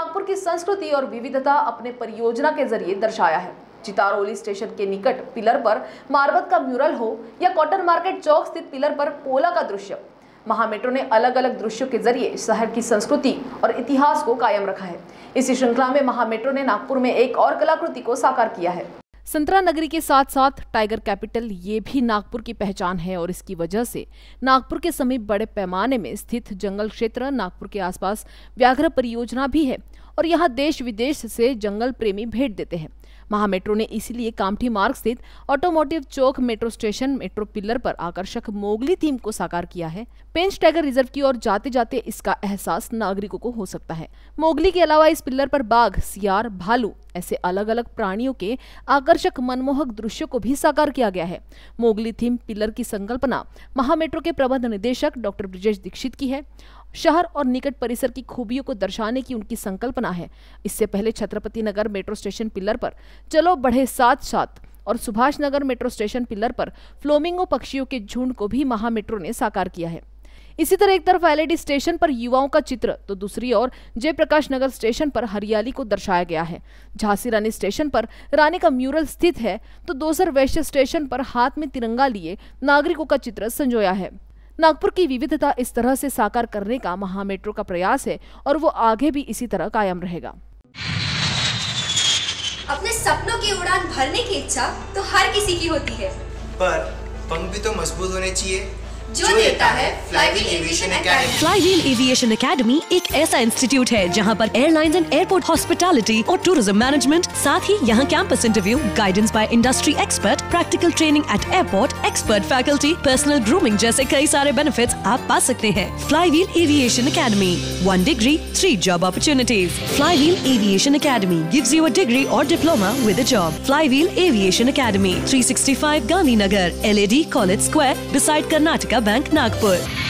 नागपुर की संस्कृति और विविधता अपने परियोजना के जरिए दर्शाया है। चितारोली स्टेशन के निकट पिलर पर मार्बल का म्यूरल हो या कॉटन मार्केट चौक स्थित पिलर पर पोला का दृश्य, महामेट्रो ने अलग अलग दृश्यों के जरिए शहर की संस्कृति और इतिहास को कायम रखा है। इसी श्रृंखला में महामेट्रो ने नागपुर में एक और कलाकृति को साकार किया है। संतरा नगरी के साथ साथ टाइगर कैपिटल ये भी नागपुर की पहचान है और इसकी वजह से नागपुर के समीप बड़े पैमाने में स्थित जंगल क्षेत्र, नागपुर के आसपास व्याघ्र परियोजना भी है और यहाँ देश विदेश से जंगल प्रेमी भेंट देते हैं। महामेट्रो ने इसीलिए कामठी मार्ग स्थित automotive Chowk metro station metro pillar पर आकर्षक मोगली थीम को साकार किया है। पेंच टाइगर रिजर्व की ओर जाते जाते इसका एहसास नागरिकों को हो सकता है। मोगली के अलावा इस पिलर पर बाघ, सियार, भालू ऐसे अलग अलग प्राणियों के आकर्षक मनमोहक दृश्यों को भी साकार किया गया है। मोगली थीम पिलर की संकल्पना महामेट्रो के प्रबंध निदेशक डॉक्टर ब्रिजेश दीक्षित की है। शहर और निकट परिसर की खूबियों को दर्शाने की उनकी संकल्पना है। इससे पहले Chhatrapati Nagar metro station pillar पर चलो बढ़े साथ साथ और Subhash Nagar metro station pillar पर फ्लोमिंगो पक्षियों के झुंड को भी महामेट्रो ने साकार किया है। इसी तरह एक तरफ एलईडी स्टेशन पर युवाओं का चित्र तो दूसरी ओर जयप्रकाश नगर स्टेशन पर हरियाली को दर्शाया गया है। झांसी रानी स्टेशन पर रानी का म्यूरल स्थित है तो दोसर वैश्य स्टेशन पर हाथ में तिरंगा लिए नागरिकों का चित्र संजोया है। नागपुर की विविधता इस तरह से साकार करने का महामेट्रो का प्रयास है और वो आगे भी इसी तरह कायम रहेगा। अपने सपनों की उड़ान भरने की इच्छा तो हर किसी की होती है, पर पंख भी तो मजबूत होने चाहिए जो देता है Flywheel Aviation Academy. Flywheel Aviation Academy एक ऐसा इंस्टीट्यूट है जहां पर एयरलाइंस एंड एयरपोर्ट हॉस्पिटैलिटी और टूरिज्म मैनेजमेंट, साथ ही यहां campus interview, guidance by industry expert, practical training at airport, expert faculty, personal grooming जैसे कई सारे बेनिफिट्स आप पा सकते हैं। Flywheel Aviation Academy, 1 degree, 3 job opportunities. Flywheel Aviation Academy gives you a degree or diploma with a job. Flywheel Aviation Academy, 365 Gandhinagar, LAD College Square, beside Karnataka Bank, Nagpur.